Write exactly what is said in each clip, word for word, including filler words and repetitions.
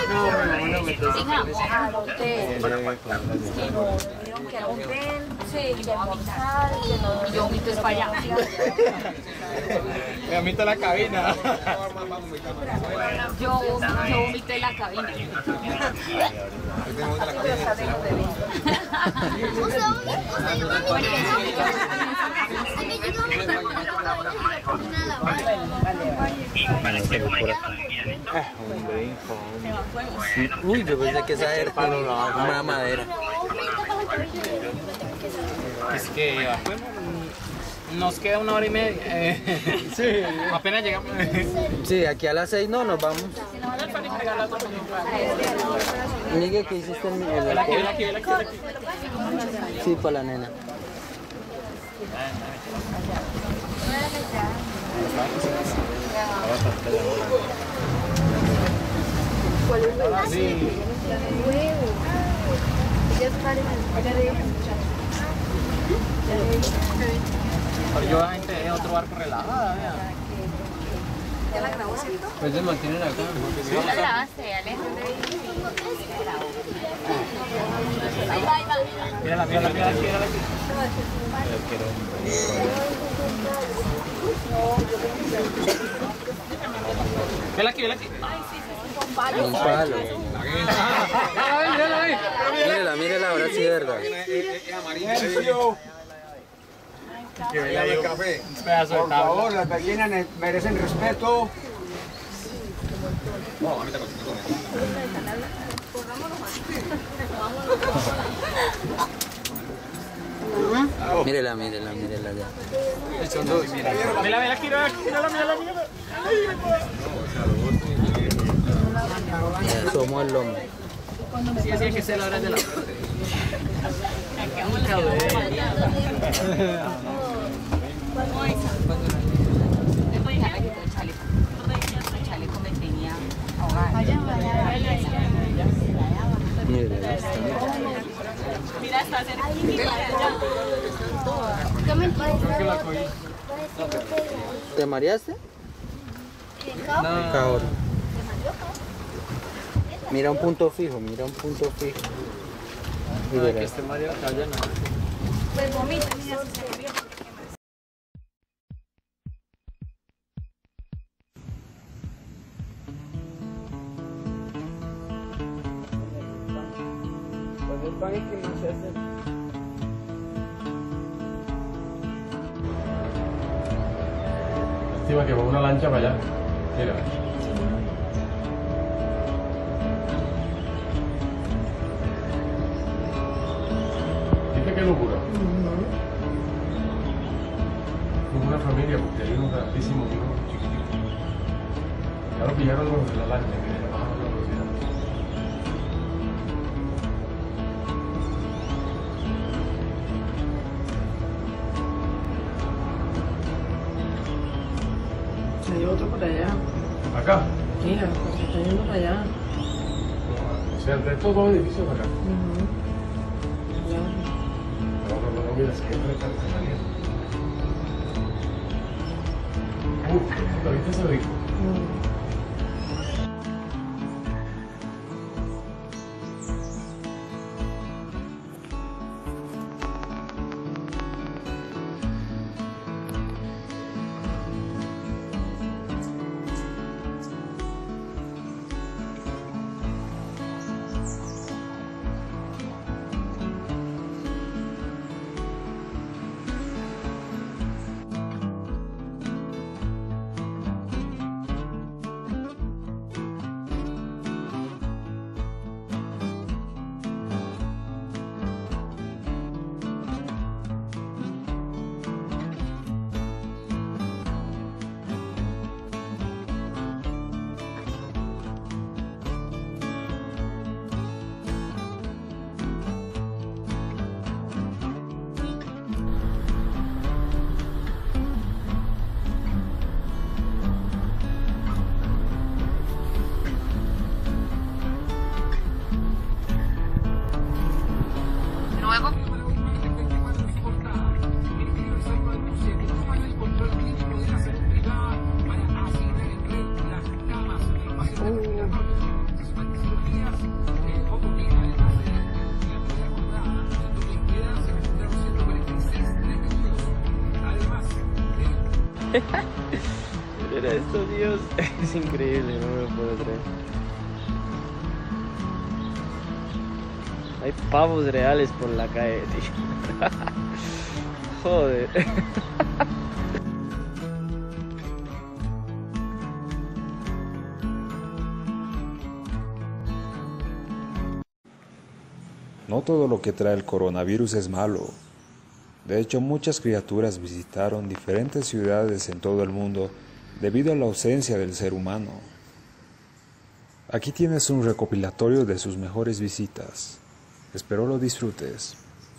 No, no, no me toca. Ah, no, usted. Que no, que rompen, sí, que almorzar, que no. Yo vomito es para allá. Me vomito la cabina. Yo, yo vomito en la cabina. Uy, yo pensé que esa era una madera. Es que bueno, nos queda una hora y media. Eh, sí, apenas llegamos. Sí, aquí a las seis no nos vamos. Miguel, ¿qué hiciste en el Ven aquí, ven aquí, ven aquí, ven aquí. Sí, para la nena. Ahora sí. Pero yo gente es otro barco relajada, vea. ¿Ya la grabó, cierto? Pues se mantienen acá. Sí, la grabaste, Alejandro. Mírala, mírala, mírala, mírala aquí. Vela aquí, vela aquí. Un palo. Mírela, mírela, ahora sí, verdad. Que vea el café. Un pedazo de Por tabla. favor, las gallinas merecen respeto. Mírela, mírela, mírela ya. Son dos. Mira, mira, mira, aquí, mírala, mírala, mírala, mírala. Ya, somos el hombre. Sí, sí, hay que ser la hora de la Mírela. Mira, está cerquita. ¿Te mareaste? No. Cabrón. Mira un punto fijo, mira un punto fijo. Y que verás. este Mario acá ya no. Pues vomita, mira, si se vio. Encima que va una lancha para allá. Mira. Dice que locura. Es una familia porque hay unos grandísimos y unos chiquititos. Ya lo pillaron los de la lancha que le bajaron la velocidad. Hay otro por allá. Acá. Mira, pues se está yendo para allá. O sea, de estos dos edificios acá. Ujú. Ya. No, no, no, no, mira, es que entra esta Alemania. Uf, ¿lo viste ese rico? Mm. Mira esto, Dios. Es increíble, no me lo puedo creer. Hay pavos reales por la calle, tío. Joder. No todo lo que trae el coronavirus es malo. De hecho, muchas criaturas visitaron diferentes ciudades en todo el mundo debido a la ausencia del ser humano. Aquí tienes un recopilatorio de sus mejores visitas. Espero lo disfrutes.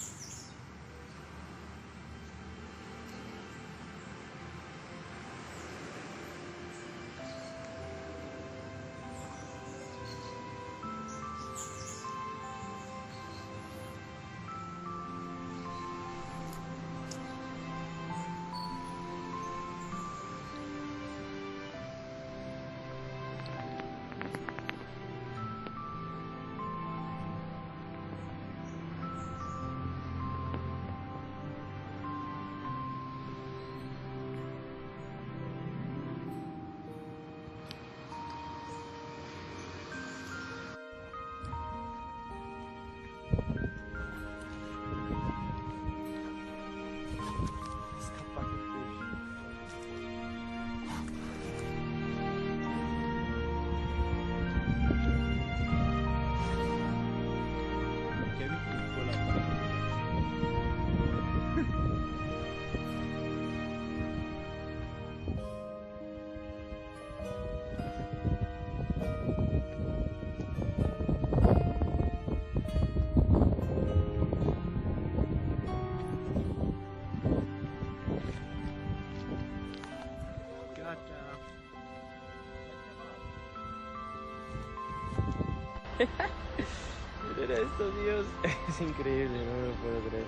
Mira esto, Dios. Es increíble, no me lo puedo creer.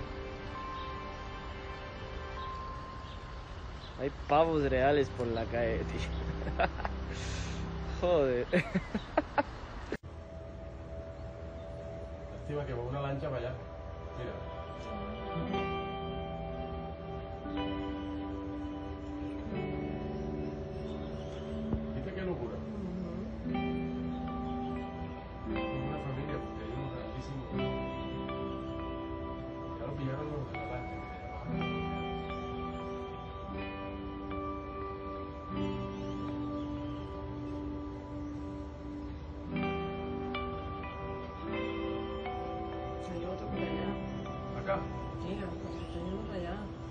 Hay pavos reales por la calle, tío. Joder. Estima que va una lancha para allá. Mira. ¿Viste qué locura? Una familia, porque hay unos grandísimos. Ya lo pillaron los de la lancha que le llamaban. Hay otro por allá. Acá. Mira, pues se está yendo para allá.